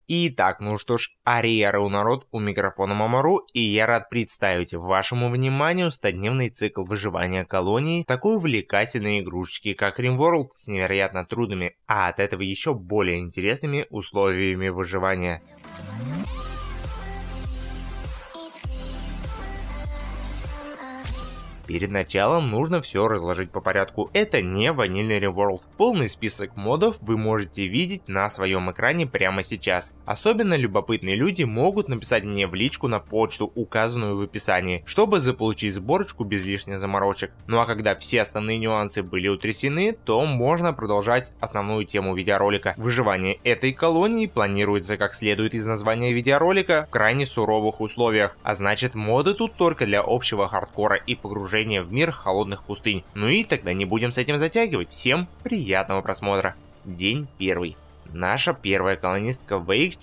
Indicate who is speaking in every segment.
Speaker 1: Итак, ну что ж, ариару народ, у микрофона Мамару, и я рад представить вашему вниманию 100-дневный цикл выживания колонии такой увлекательной игрушечки, как RimWorld, с невероятно трудными, а от этого еще более интересными условиями выживания. Перед началом нужно все разложить по порядку. Это не ванильный RimWorld. Полный список модов вы можете видеть на своем экране прямо сейчас. Особенно любопытные люди могут написать мне в личку на почту, указанную в описании, чтобы заполучить сборочку без лишних заморочек. Ну а когда все основные нюансы были утрясены, то можно продолжать основную тему видеоролика. Выживание этой колонии планируется, как следует из названия видеоролика, в крайне суровых условиях. А значит, моды тут только для общего хардкора и погружения в мир холодных пустынь. Ну и тогда не будем с этим затягивать. Всем приятного просмотра. День первый. Наша первая колонистка Вейк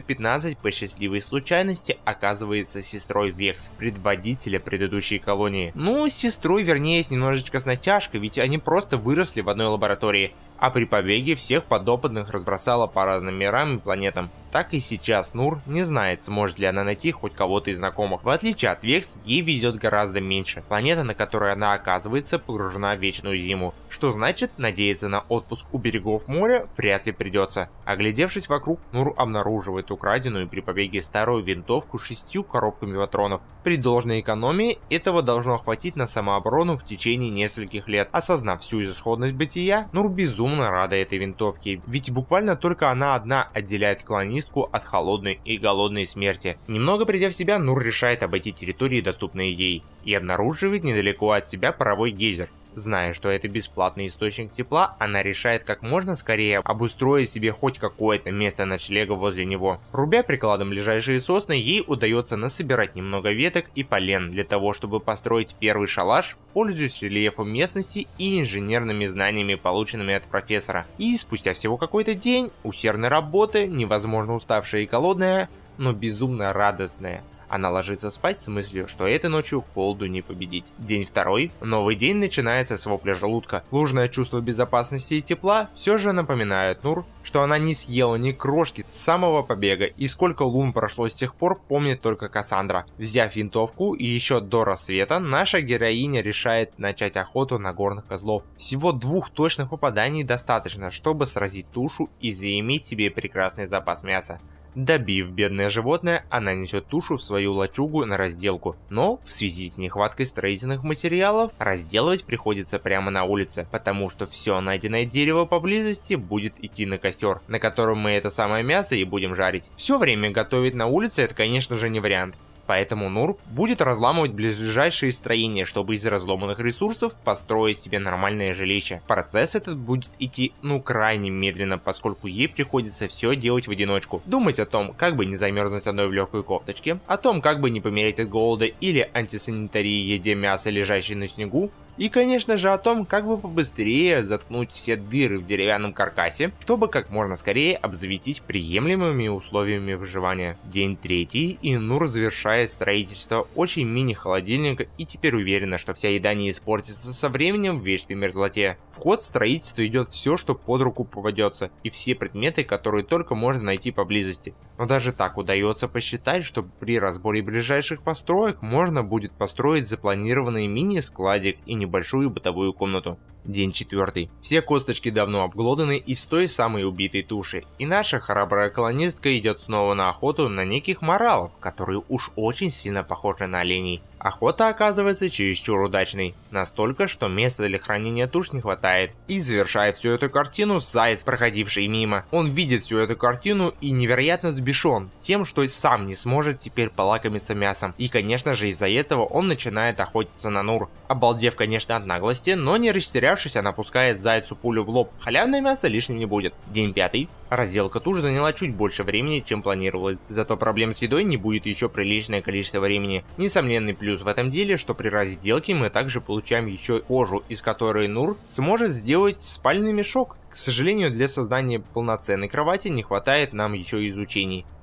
Speaker 1: 415 по счастливой случайности оказывается сестрой Векс, предводителя предыдущей колонии. Ну, с сестрой, вернее, с немножечко с натяжкой, ведь они просто выросли в одной лаборатории. А при побеге всех подопытных разбросала по разным мирам и планетам. Так и сейчас Нур не знает, сможет ли она найти хоть кого-то из знакомых. В отличие от Векс, ей везет гораздо меньше. Планета, на которой она оказывается, погружена в вечную зиму. Что значит, надеяться на отпуск у берегов моря вряд ли придется. Оглядевшись вокруг, Нур обнаруживает украденную при побеге старую винтовку с 6 коробками патронов. При должной экономии этого должно хватить на самооборону в течение нескольких лет. Осознав всю исходность бытия, Нур безумно рада этой винтовке, ведь буквально только она одна отделяет колонистку от холодной и голодной смерти. Немного придя в себя, Нур решает обойти территории, доступные ей, и обнаруживает недалеко от себя паровой гейзер. Зная, что это бесплатный источник тепла, она решает как можно скорее обустроить себе хоть какое-то место ночлега возле него. Рубя прикладом ближайшие сосны, ей удается насобирать немного веток и полен для того, чтобы построить первый шалаш, пользуясь рельефом местности и инженерными знаниями, полученными от профессора. И спустя всего какой-то день усердной работы, невозможно уставшая и голодная, но безумно радостная, она ложится спать с мыслью, что этой ночью холоду не победить. День второй. Новый день начинается с вопля желудка. Ложное чувство безопасности и тепла все же напоминает Нур, что она не съела ни крошки с самого побега, и сколько лун прошло с тех пор, помнит только Кассандра. Взяв винтовку и еще до рассвета, наша героиня решает начать охоту на горных козлов. Всего 2 точных попаданий достаточно, чтобы сразить тушу и заиметь себе прекрасный запас мяса. Добив бедное животное, она несет тушу в свою лачугу на разделку, но в связи с нехваткой строительных материалов разделывать приходится прямо на улице, потому что все найденное дерево поблизости будет идти на костер, на котором мы это самое мясо и будем жарить. Все время готовить на улице — это, конечно же, не вариант. Поэтому Нур будет разламывать ближайшие строения, чтобы из разломанных ресурсов построить себе нормальное жилище. Процесс этот будет идти крайне медленно, поскольку ей приходится все делать в одиночку. Думать о том, как бы не замерзнуть одной в легкой кофточке, о том, как бы не помереть от голода или антисанитарии, едя мясо, лежащее на снегу, и, конечно же, о том, как бы побыстрее заткнуть все дыры в деревянном каркасе, чтобы как можно скорее обзавестись приемлемыми условиями выживания. День третий, и Нур завершает строительство очень мини-холодильника и теперь уверена, что вся еда не испортится со временем в вечной мерзлоте. В ход строительства идет все, что под руку попадется, и все предметы, которые только можно найти поблизости. Но даже так удается посчитать, что при разборе ближайших построек можно будет построить запланированный мини-складик и небольшую бытовую комнату. День четвертый. Все косточки давно обглоданы из той самой убитой туши, и наша храбрая колонистка идет снова на охоту на неких моралов, которые уж очень сильно похожи на оленей. Охота оказывается чересчур удачной, настолько, что места для хранения туш не хватает. И завершает всю эту картину заяц, проходивший мимо. Он видит всю эту картину и невероятно взбешен тем, что и сам не сможет теперь полакомиться мясом. И, конечно же, из-за этого он начинает охотиться на Нур. Обалдев, конечно, от наглости, но не растерявшись, она пускает зайцу пулю в лоб. Халявное мясо лишним не будет. День пятый. Разделка туш заняла чуть больше времени, чем планировалось, зато проблем с едой не будет еще приличное количество времени. Несомненный плюс в этом деле, что при разделке мы также получаем еще кожу, из которой Нур сможет сделать спальный мешок. К сожалению, для создания полноценной кровати не хватает нам еще изучений.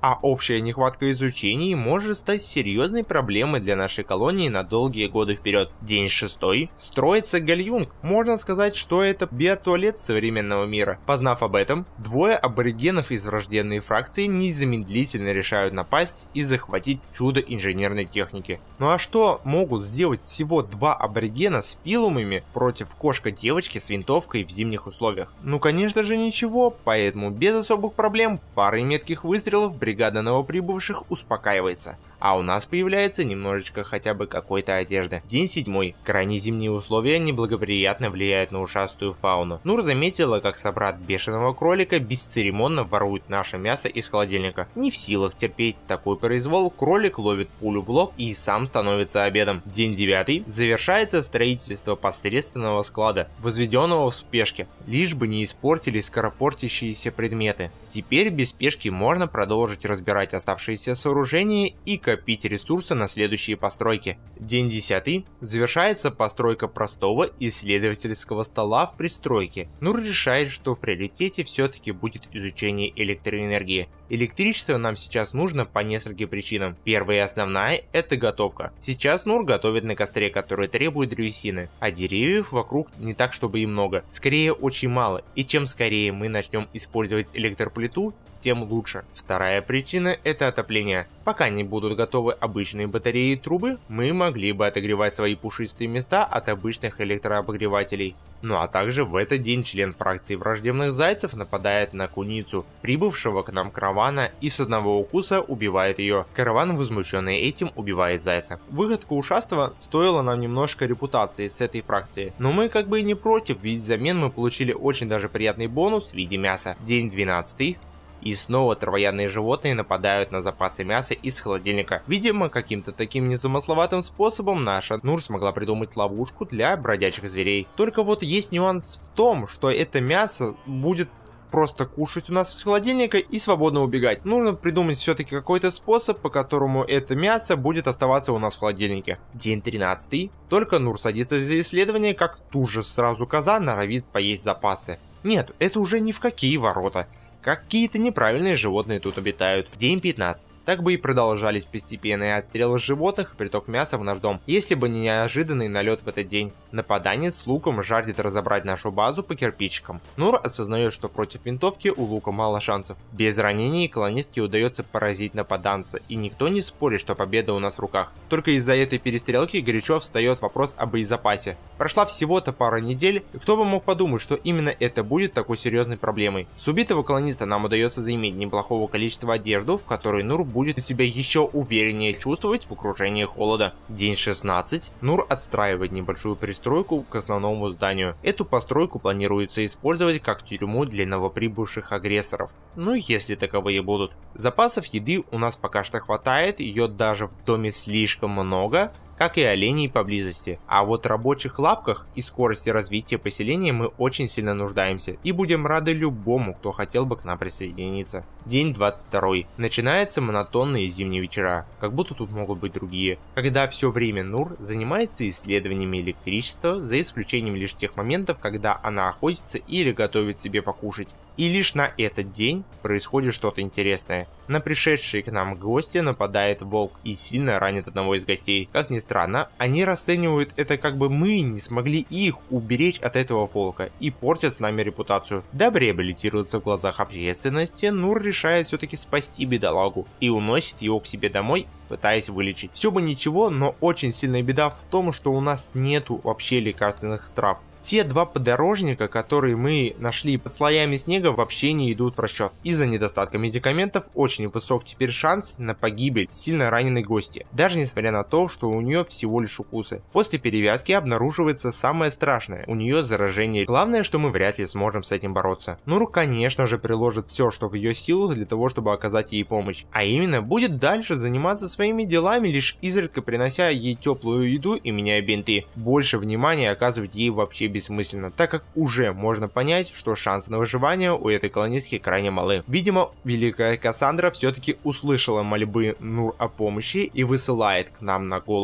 Speaker 1: а общая нехватка изучений может стать серьезной проблемой для нашей колонии на долгие годы вперед. День 6. Строится гальюнг. Можно сказать, что это биотуалет современного мира. Познав об этом, двое аборигенов из враждебной фракции незамедлительно решают напасть и захватить чудо инженерной техники. Ну а что могут сделать всего два аборигена с пилумами против кошка-девочки с винтовкой в зимних условиях? Ну конечно же ничего, поэтому без особых проблем парой метких выстрелов бригада новоприбывших успокаивается. А у нас появляется немножечко хотя бы какой-то одежды. День 7. Крайне зимние условия неблагоприятно влияют на ушастую фауну. Нур заметила, как собрат бешеного кролика бесцеремонно ворует наше мясо из холодильника. Не в силах терпеть такой произвол, кролик ловит пулю в лоб и сам становится обедом. День 9. Завершается строительство посредственного склада, возведенного в спешке, лишь бы не испортились скоропортящиеся предметы. Теперь без спешки можно продолжить разбирать оставшиеся сооружения и копить ресурсы на следующие постройки. День 10. Завершается постройка простого исследовательского стола в пристройке. Нур решает, что в приоритете все-таки будет изучение электроэнергии. Электричество нам сейчас нужно по нескольким причинам. Первая и основная – это готовка. Сейчас Нур готовит на костре, который требует древесины, а деревьев вокруг не так, чтобы и много. Скорее, очень мало. И чем скорее мы начнем использовать электроплиту, тем лучше. Вторая причина – это отопление. Пока не будут готовы обычные батареи и трубы, мы могли бы отогревать свои пушистые места от обычных электрообогревателей. Ну а также в этот день член фракции враждебных зайцев нападает на куницу, прибывшего к нам каравана, и с одного укуса убивает ее. Караван, возмущенный этим, убивает зайца. Выходка ушастого стоила нам немножко репутации с этой фракцией, но мы как бы и не против, ведь взамен мы получили очень даже приятный бонус в виде мяса. День 12. И снова травоядные животные нападают на запасы мяса из холодильника. Видимо, каким-то таким незамысловатым способом наша Нур смогла придумать ловушку для бродячих зверей. Только вот есть нюанс в том, что это мясо будет просто кушать у нас из холодильника и свободно убегать. Нужно придумать все-таки какой-то способ, по которому это мясо будет оставаться у нас в холодильнике. День 13. Только Нур садится за исследование, как тут же сразу коза норовит поесть запасы. Нет, это уже ни в какие ворота. Какие-то неправильные животные тут обитают. День 15. Так бы и продолжались постепенные отстрелы животных и приток мяса в наш дом, если бы не неожиданный налет в этот день. Нападанец с луком жаждет разобрать нашу базу по кирпичикам. Нур осознает, что против винтовки у лука мало шансов. Без ранений колонистке удается поразить нападанца, и никто не спорит, что победа у нас в руках. Только из-за этой перестрелки горячо встает вопрос о боезапасе. Прошла всего-то пара недель, и кто бы мог подумать, что именно это будет такой серьезной проблемой. С убитого колониста нам удается заиметь неплохого количества одежды, в которой Нур будет себя еще увереннее чувствовать в окружении холода. День 16. Нур отстраивает небольшую пристройку к основному зданию. Эту постройку планируется использовать как тюрьму для новоприбывших агрессоров. Ну если таковые будут. Запасов еды у нас пока что хватает, ее даже в доме слишком много, как и оленей поблизости. А вот в рабочих лапках и скорости развития поселения мы очень сильно нуждаемся и будем рады любому, кто хотел бы к нам присоединиться. День 22. Начинаются монотонные зимние вечера, как будто тут могут быть другие, когда все время Нур занимается исследованиями электричества, за исключением лишь тех моментов, когда она охотится или готовит себе покушать. И лишь на этот день происходит что-то интересное. На пришедшие к нам гости нападает волк и сильно ранит одного из гостей. Как ни странно, они расценивают это, как бы мы не смогли их уберечь от этого волка и портят с нами репутацию. Дабы реабилитироваться в глазах общественности, Нур решает все-таки спасти бедолагу и уносит его к себе домой, пытаясь вылечить. Все бы ничего, но очень сильная беда в том, что у нас нету вообще лекарственных трав. Те два подорожника, которые мы нашли под слоями снега, вообще не идут в расчет. Из-за недостатка медикаментов очень высок теперь шанс на погибель сильно раненой гости, даже несмотря на то, что у нее всего лишь укусы. После перевязки обнаруживается самое страшное, у нее заражение. Главное, что мы вряд ли сможем с этим бороться. Нур, конечно же, приложит все, что в ее силу для того, чтобы оказать ей помощь. А именно, будет дальше заниматься своими делами, лишь изредка принося ей теплую еду и меняя бинты. Больше внимания оказывать ей вообще бессмысленно, так как уже можно понять, что шансы на выживание у этой колонистки крайне малы. Видимо, великая Кассандра все-таки услышала мольбы Нур о помощи и высылает к нам на голову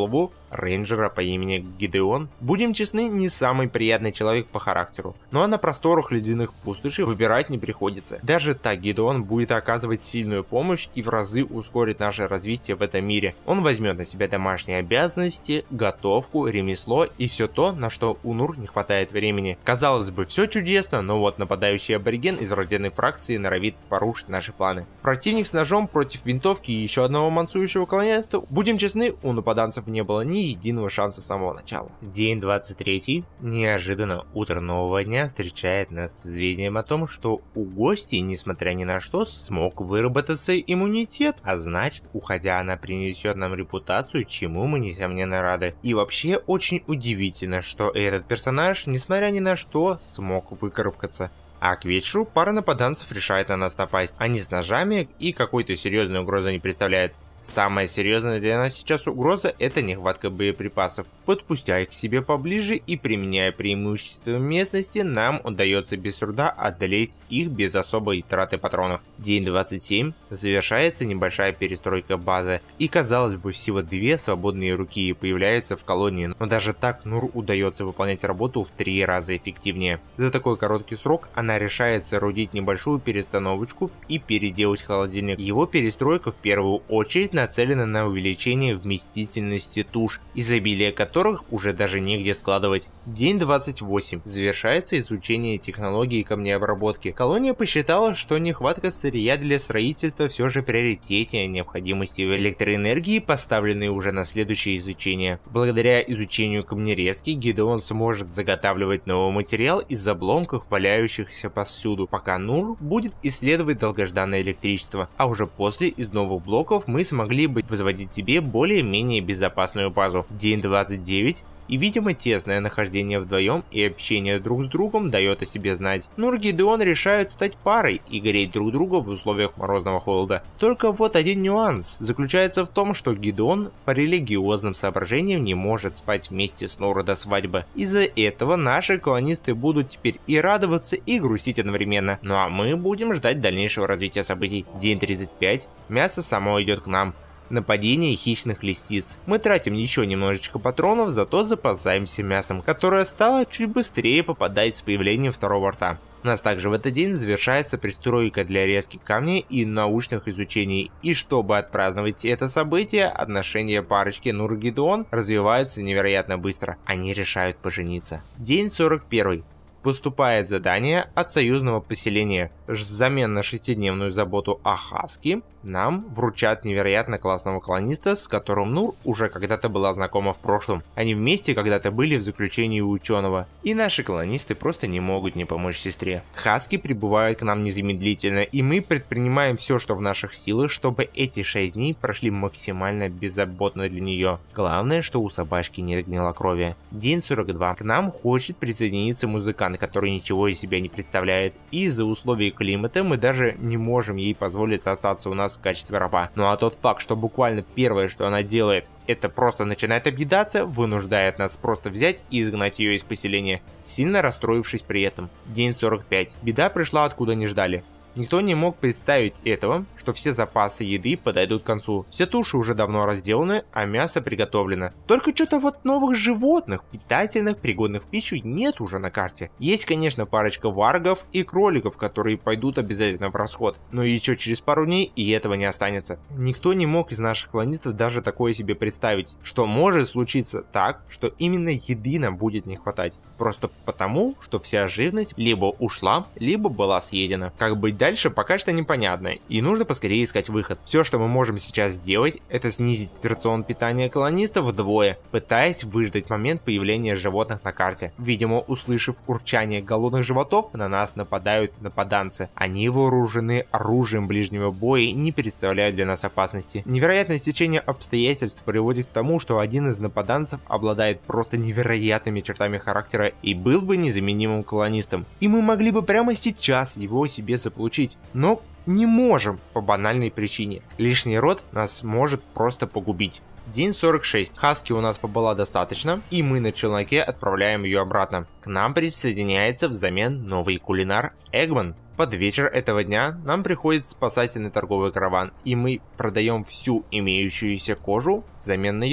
Speaker 1: рейнджера по имени Гидеон. Будем честны, не самый приятный человек по характеру, но на просторах ледяных пустошей выбирать не приходится. Даже так Гидеон будет оказывать сильную помощь и в разы ускорит наше развитие в этом мире. Он возьмет на себя домашние обязанности, готовку, ремесло и все то, на что у Нур не хватает времени. Казалось бы, все чудесно, но вот нападающий абориген из враждебной фракции норовит порушить наши планы. Противник с ножом против винтовки и еще одного мансующего колониста. Будем честны, у нападанцев не было ни единого шанса с самого начала. День 23. Неожиданно утро нового дня встречает нас с известием о том, что у гостей, несмотря ни на что, смог выработаться иммунитет, а значит, уходя, она принесет нам репутацию, чему мы несомненно рады. И вообще очень удивительно, что этот персонаж, несмотря ни на что, смог выкарабкаться. А к вечеру пара нападанцев решает на нас напасть. Они с ножами и какой-то серьезной угрозы не представляют. Самая серьезная для нас сейчас угроза — это нехватка боеприпасов. Подпустя их к себе поближе и применяя преимущество местности, нам удается без труда одолеть их без особой траты патронов. День 27. Завершается небольшая перестройка базы, и казалось бы, всего 2 свободные руки появляются в колонии, но даже так Нур удается выполнять работу в 3 раза эффективнее. За такой короткий срок она решает соорудить небольшую перестановочку и переделать холодильник. Его перестройка в первую очередь нацелена на увеличение вместительности туш, изобилие которых уже даже негде складывать. День 28. Завершается изучение технологии камнеобработки. Колония посчитала, что нехватка сырья для строительства все же приоритетнее необходимости в электроэнергии, поставленной уже на следующее изучение. Благодаря изучению камнерезки Гидеон сможет заготавливать новый материал из обломков, валяющихся повсюду, пока Нур будет исследовать долгожданное электричество, а уже после из новых блоков мы смогли бы возводить себе более-менее безопасную базу. День 29. И, видимо, тесное нахождение вдвоем и общение друг с другом дает о себе знать. Нур и Гидеон решают стать парой и греть друг друга в условиях морозного холода. Только вот один нюанс заключается в том, что Гидеон по религиозным соображениям не может спать вместе с Нур до свадьбы. Из-за этого наши колонисты будут теперь и радоваться, и грустить одновременно. Ну а мы будем ждать дальнейшего развития событий. День 35. Мясо само идет к нам. Нападение хищных лисиц. Мы тратим еще немножечко патронов, зато запасаемся мясом, которое стало чуть быстрее попадать с появлением второго рта. У нас также в этот день завершается пристройка для резки камней и научных изучений. И чтобы отпраздновать это событие, отношения парочки Нур и Гидеон развиваются невероятно быстро. Они решают пожениться. День 41. Поступает задание от союзного поселения. Взамен на 6-дневную заботу о Хаске нам вручат невероятно классного колониста, с которым Нур уже когда-то была знакома в прошлом. Они вместе когда-то были в заключении у ученого. И наши колонисты просто не могут не помочь сестре. Хаски прибывают к нам незамедлительно, и мы предпринимаем все, что в наших силах, чтобы эти 6 дней прошли максимально беззаботно для нее. Главное, что у собачки нет гнилокровия. День 42. К нам хочет присоединиться музыкант, который ничего из себя не представляет. И из-за условий климата мы даже не можем ей позволить остаться у нас в качестве раба. Ну а тот факт, что буквально первое, что она делает, это просто начинает объедаться, вынуждает нас просто взять и изгнать ее из поселения, сильно расстроившись при этом. День 45. Беда пришла откуда не ждали. Никто не мог представить этого, что все запасы еды подойдут к концу. Все туши уже давно разделаны, а мясо приготовлено. Только что-то вот новых животных, питательных, пригодных в пищу, нет уже на карте. Есть, конечно, парочка варгов и кроликов, которые пойдут обязательно в расход. Но еще через пару дней и этого не останется. Никто не мог из наших колонистов даже такое себе представить, что может случиться так, что именно еды нам будет не хватать. Просто потому, что вся живность либо ушла, либо была съедена. Как быть дальше, пока что непонятно, и нужно поскорее искать выход. Все, что мы можем сейчас сделать, это снизить рацион питания колонистов вдвое, пытаясь выждать момент появления животных на карте. Видимо, услышав урчание голодных животов, на нас нападают нападанцы. Они вооружены оружием ближнего боя и не представляют для нас опасности. Невероятное стечение обстоятельств приводит к тому, что один из нападанцев обладает просто невероятными чертами характера и был бы незаменимым колонистом. И мы могли бы прямо сейчас его себе заполучить. Но не можем по банальной причине. Лишний род нас может просто погубить. День 46. Хаски у нас побыла достаточно, и мы на челноке отправляем ее обратно. К нам присоединяется взамен новый кулинар Эгман. Под вечер этого дня нам приходит спасательный торговый караван, и мы продаем всю имеющуюся кожу взамен на еду.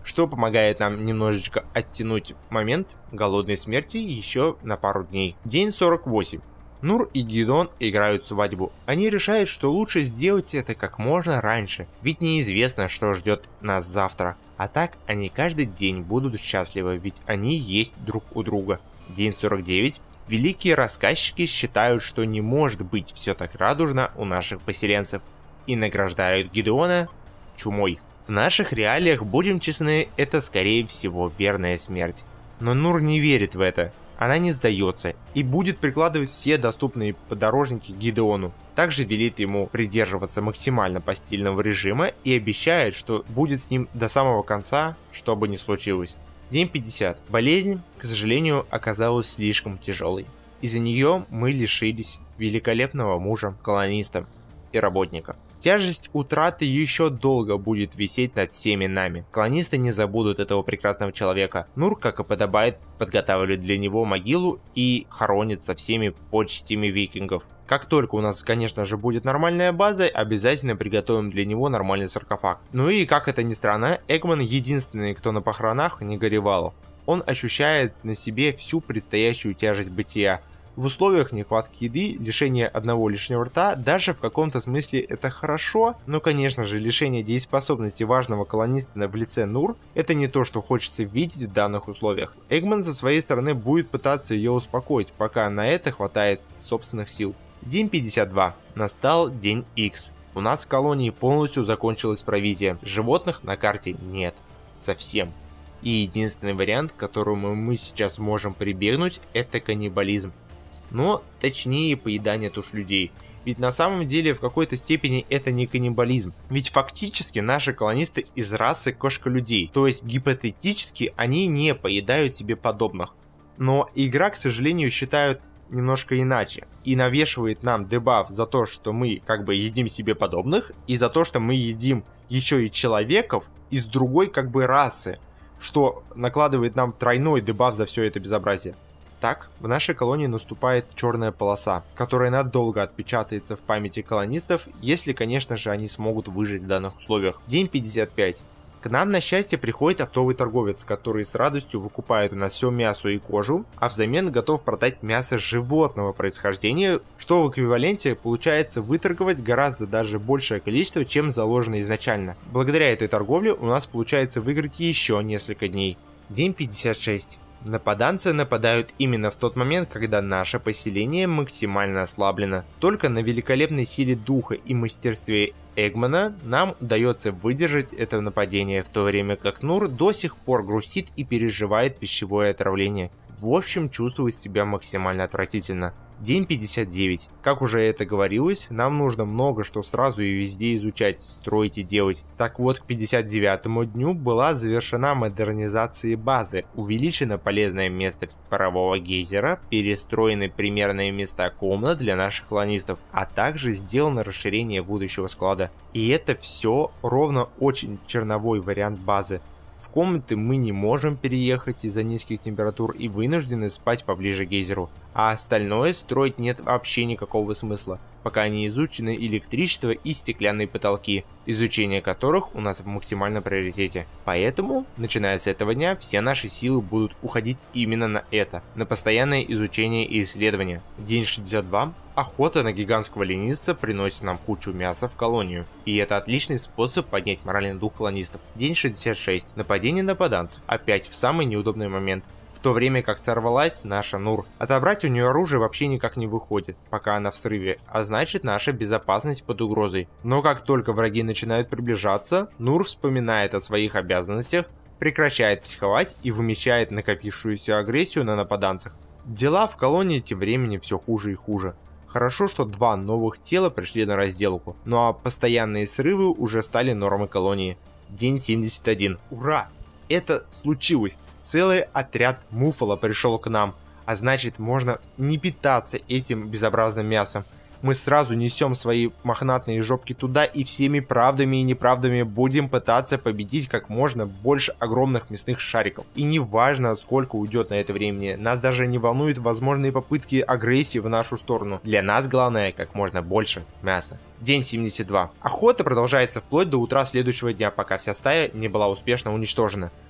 Speaker 1: что помогает нам немножечко оттянуть момент голодной смерти еще на пару дней. День 48. Нур и Гидеон играют свадьбу. Они решают, что лучше сделать это как можно раньше, ведь неизвестно, что ждет нас завтра. А так они каждый день будут счастливы, ведь они есть друг у друга. День 49. Великие рассказчики считают, что не может быть все так радужно у наших поселенцев, и награждают Гидеона чумой. В наших реалиях, будем честны, это скорее всего верная смерть. Но Нур не верит в это. Она не сдается и будет прикладывать все доступные подорожники к Гидеону. Также велит ему придерживаться максимально постельного режима и обещает, что будет с ним до самого конца, что бы ни случилось. День 50. Болезнь, к сожалению, оказалась слишком тяжелой. Из-за нее мы лишились великолепного мужа, колониста и работника. Тяжесть утраты еще долго будет висеть над всеми нами. Колонисты не забудут этого прекрасного человека. Нур, как и подобает, подготавливает для него могилу и хоронит со всеми почестями викингов. Как только у нас, конечно же, будет нормальная база, обязательно приготовим для него нормальный саркофаг. Ну и, как это ни странно, Эгман единственный, кто на похоронах не горевал. Он ощущает на себе всю предстоящую тяжесть бытия. В условиях нехватки еды, лишение одного лишнего рта, даже в каком-то смысле это хорошо, но, конечно же, лишение дееспособности важного колониста в лице Нур – это не то, что хочется видеть в данных условиях. Эгман со своей стороны будет пытаться ее успокоить, пока на это хватает собственных сил. День 52. Настал день X. У нас в колонии полностью закончилась провизия. Животных на карте нет. Совсем. И единственный вариант, к которому мы сейчас можем прибегнуть, это каннибализм. Но точнее поедание туш людей. Ведь на самом деле в какой-то степени это не каннибализм. Ведь фактически наши колонисты из расы кошка-людей. То есть гипотетически они не поедают себе подобных. Но игра, к сожалению, считает немножко иначе. И навешивает нам дебаф за то, что мы как бы едим себе подобных. И за то, что мы едим еще и человеков из другой как бы расы. Что накладывает нам тройной дебаф за все это безобразие. Так, в нашей колонии наступает черная полоса, которая надолго отпечатается в памяти колонистов, если, конечно же, они смогут выжить в данных условиях. День 55. К нам, на счастье, приходит оптовый торговец, который с радостью выкупает у нас все мясо и кожу, а взамен готов продать мясо животного происхождения, что в эквиваленте получается выторговать гораздо даже большее количество, чем заложено изначально. Благодаря этой торговле у нас получается выиграть еще несколько дней. День 56. Нападанцы нападают именно в тот момент, когда наше поселение максимально ослаблено. Только на великолепной силе духа и мастерстве Эгмана нам удается выдержать это нападение, в то время как Нур до сих пор грустит и переживает пищевое отравление. В общем, чувствует себя максимально отвратительно. День 59. Как уже это говорилось, нам нужно много что сразу и везде изучать, строить и делать. Так вот, к 59-му дню была завершена модернизация базы, увеличено полезное место парового гейзера, перестроены примерные места комнат для наших колонистов, а также сделано расширение будущего склада. И это все ровно очень черновой вариант базы. В комнаты мы не можем переехать из-за низких температур и вынуждены спать поближе к гейзеру, а остальное строить нет вообще никакого смысла, пока не изучены электричество и стеклянные потолки, изучение которых у нас в максимальном приоритете. Поэтому, начиная с этого дня, все наши силы будут уходить именно на это, на постоянное изучение и исследование. День 62. Охота на гигантского ленивца приносит нам кучу мяса в колонию, и это отличный способ поднять моральный дух колонистов. День 66. Нападение нападанцев. Опять в самый неудобный момент. В то время как сорвалась наша Нур. Отобрать у нее оружие вообще никак не выходит, пока она в срыве, а значит наша безопасность под угрозой. Но как только враги начинают приближаться, Нур вспоминает о своих обязанностях, прекращает психовать и вымещает накопившуюся агрессию на нападанцах. Дела в колонии тем временем все хуже и хуже. Хорошо, что 2 новых тела пришли на разделку, ну а постоянные срывы уже стали нормой колонии. День 71. Ура! Это случилось! Целый отряд муффало пришел к нам, а значит можно не питаться этим безобразным мясом. Мы сразу несем свои мохнатые жопки туда и всеми правдами и неправдами будем пытаться победить как можно больше огромных мясных шариков. И неважно, сколько уйдет на это времени, нас даже не волнуют возможные попытки агрессии в нашу сторону. Для нас главное как можно больше мяса. День 72. Охота продолжается вплоть до утра следующего дня, пока вся стая не была успешно уничтожена.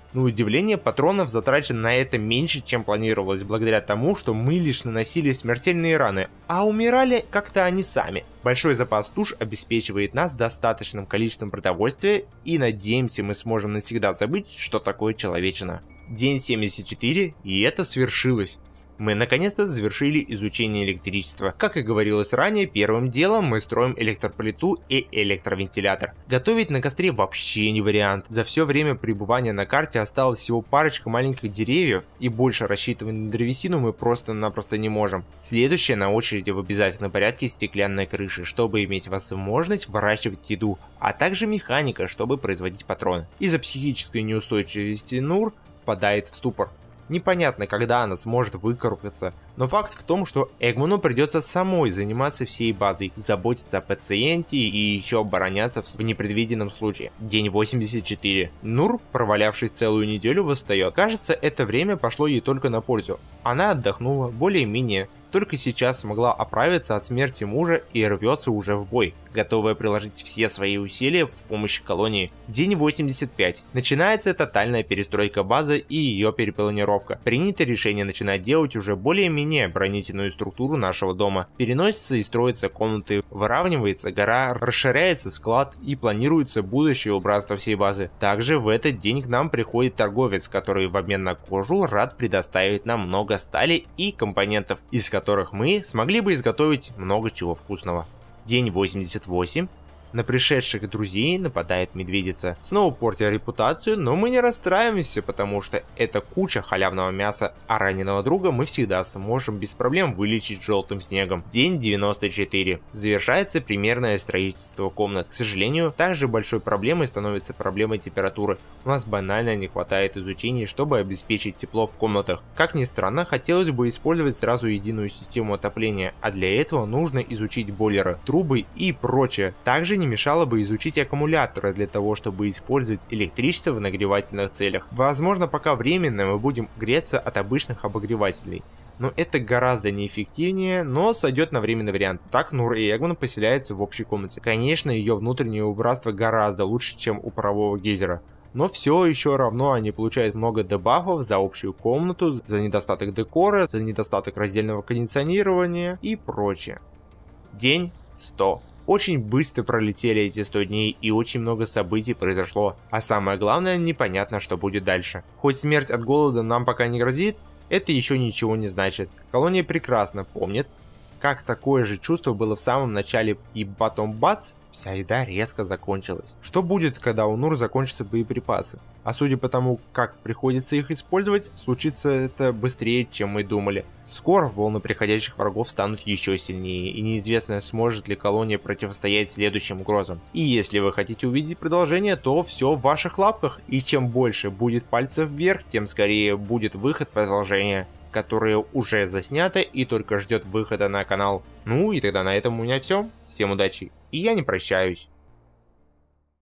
Speaker 1: На удивление, патронов затрачено на это меньше, чем планировалось, благодаря тому, что мы лишь наносили смертельные раны, а умирали как-то они сами. Большой запас туш обеспечивает нас достаточным количеством продовольствия, и надеемся, мы сможем навсегда забыть, что такое человечина. День 74, и это свершилось. Мы наконец-то завершили изучение электричества. Как и говорилось ранее, первым делом мы строим электроплиту и электровентилятор. Готовить на костре вообще не вариант. За все время пребывания на карте осталось всего парочка маленьких деревьев, и больше рассчитывать на древесину мы просто-напросто не можем. Следующее на очереди в обязательном порядке стеклянная крыша, чтобы иметь возможность выращивать еду, а также механика, чтобы производить патроны. Из-за психической неустойчивости Нур впадает в ступор. Непонятно, когда она сможет выкарабкаться, но факт в том, что Эгману придется самой заниматься всей базой, заботиться о пациенте и еще обороняться в непредвиденном случае. День 84. Нур, провалявшись целую неделю, восстает. Кажется, это время пошло ей только на пользу. Она отдохнула, более-менее, только сейчас смогла оправиться от смерти мужа и рвется уже в бой, готовая приложить все свои усилия в помощь колонии. День 85. Начинается тотальная перестройка базы и ее перепланировка. Принято решение начинать делать уже более-менее оборонительную структуру нашего дома. Переносятся и строятся комнаты, выравнивается гора, расширяется склад и планируется будущее убранство всей базы. Также в этот день к нам приходит торговец, который в обмен на кожу рад предоставить нам много стали и компонентов, из которых мы смогли бы изготовить много чего вкусного. День 88. На пришедших друзей нападает медведица, снова портя репутацию, но мы не расстраиваемся, потому что это куча халявного мяса, а раненого друга мы всегда сможем без проблем вылечить желтым снегом. День 94. Завершается примерное строительство комнат. К сожалению, также большой проблемой становится проблема температуры. У нас банально не хватает изучений, чтобы обеспечить тепло в комнатах. Как ни странно, хотелось бы использовать сразу единую систему отопления, а для этого нужно изучить бойлеры, трубы и прочее. Также не мешало бы изучить аккумуляторы для того, чтобы использовать электричество в нагревательных целях. Возможно, пока временно мы будем греться от обычных обогревателей. Но это гораздо неэффективнее, но сойдет на временный вариант. Так Нур и Эгман поселяются в общей комнате. Конечно, ее внутреннее убранство гораздо лучше, чем у парового гейзера. Но все еще равно они получают много дебафов за общую комнату, за недостаток декора, за недостаток раздельного кондиционирования и прочее. День 100. Очень быстро пролетели эти 100 дней и очень много событий произошло, а самое главное, непонятно, что будет дальше. Хоть смерть от голода нам пока не грозит, это еще ничего не значит. Колония прекрасно помнит, как такое же чувство было в самом начале, и потом бац, вся еда резко закончилась. Что будет, когда у Нур закончатся боеприпасы? А судя по тому, как приходится их использовать, случится это быстрее, чем мы думали. Скоро волны приходящих врагов станут еще сильнее, и неизвестно, сможет ли колония противостоять следующим угрозам. И если вы хотите увидеть продолжение, то все в ваших лапках, и чем больше будет пальцев вверх, тем скорее будет выход продолжения, которое уже заснято и только ждет выхода на канал. Ну и тогда на этом у меня все. Всем удачи, и я не прощаюсь.